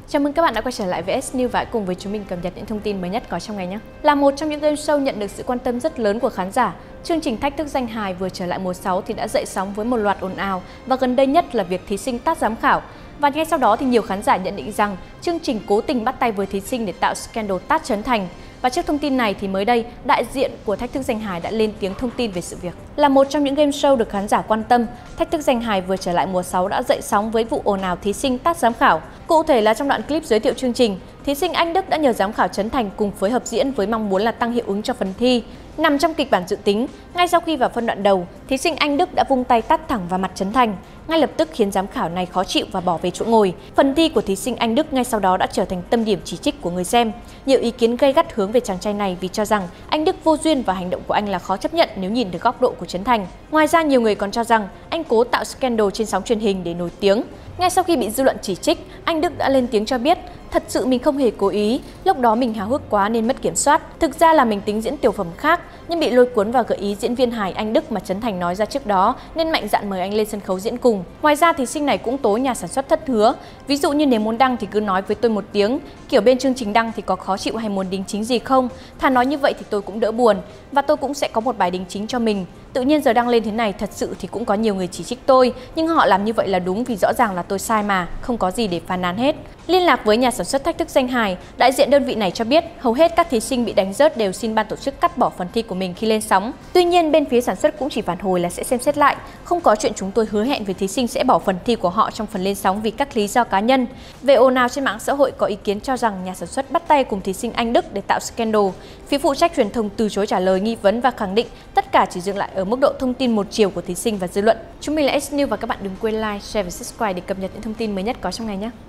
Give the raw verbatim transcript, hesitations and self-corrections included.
Chào mừng các bạn đã quay trở lại với S News và hãy cùng với chúng mình cập nhật những thông tin mới nhất có trong ngày nhé. Là một trong những game show nhận được sự quan tâm rất lớn của khán giả, chương trình Thách thức danh hài vừa trở lại mùa sáu thì đã dậy sóng với một loạt ồn ào và gần đây nhất là việc thí sinh tát giám khảo. Và ngay sau đó thì nhiều khán giả nhận định rằng chương trình cố tình bắt tay với thí sinh để tạo scandal tát Trấn Thành. Và trước thông tin này thì mới đây, đại diện của Thách thức danh hài đã lên tiếng thông tin về sự việc. Là một trong những game show được khán giả quan tâm, Thách thức danh hài vừa trở lại mùa sáu đã dậy sóng với vụ ồn ào thí sinh tát giám khảo. Cụ thể là trong đoạn clip giới thiệu chương trình, thí sinh Anh Đức đã nhờ giám khảo Trấn Thành cùng phối hợp diễn với mong muốn là tăng hiệu ứng cho phần thi. Nằm trong kịch bản dự tính, ngay sau khi vào phân đoạn đầu, thí sinh Anh Đức đã vung tay tát thẳng vào mặt Trấn Thành, ngay lập tức khiến giám khảo này khó chịu và bỏ về chỗ ngồi. Phần thi của thí sinh Anh Đức ngay sau đó đã trở thành tâm điểm chỉ trích của người xem. Nhiều ý kiến gay gắt hướng về chàng trai này vì cho rằng anh Đức vô duyên và hành động của anh là khó chấp nhận nếu nhìn được góc độ của Trấn Thành. Ngoài ra, nhiều người còn cho rằng anh cố tạo scandal trên sóng truyền hình để nổi tiếng. Ngay sau khi bị dư luận chỉ trích, anh Đức đã lên tiếng cho biết thật sự mình không hề cố ý, lúc đó mình háo hức quá nên mất kiểm soát. Thực ra là mình tính diễn tiểu phẩm khác, nhưng bị lôi cuốn vào gợi ý diễn viên hài Anh Đức mà Trấn Thành nói ra trước đó nên mạnh dạn mời anh lên sân khấu diễn cùng. Ngoài ra, thí sinh này cũng tố nhà sản xuất thất hứa. Ví dụ như nếu muốn đăng thì cứ nói với tôi một tiếng, kiểu bên chương trình đăng thì có khó chịu hay muốn đính chính gì không? Thà nói như vậy thì tôi cũng đỡ buồn, và tôi cũng sẽ có một bài đính chính cho mình. Tự nhiên giờ đăng lên thế này, thật sự thì cũng có nhiều người chỉ trích tôi, nhưng họ làm như vậy là đúng vì rõ ràng là tôi sai mà, không có gì để phàn nàn hết. Liên lạc với nhà sản xuất Thách thức danh hài, đại diện đơn vị này cho biết hầu hết các thí sinh bị đánh rớt đều xin ban tổ chức cắt bỏ phần thi của mình khi lên sóng. Tuy nhiên, bên phía sản xuất cũng chỉ phản hồi là sẽ xem xét lại, không có chuyện chúng tôi hứa hẹn với thí sinh sẽ bỏ phần thi của họ trong phần lên sóng vì các lý do cá nhân. Về ồn ào trên mạng xã hội, có ý kiến cho rằng nhà sản xuất bắt tay cùng thí sinh Anh Đức để tạo scandal. Phía phụ trách truyền thông từ chối trả lời nghi vấn và khẳng định tất cả chỉ dừng lại ở mức độ thông tin một chiều của thí sinh và dư luận. Chúng mình là S News và các bạn đừng quên like, share và subscribe để cập nhật những thông tin mới nhất có trong ngày nhé.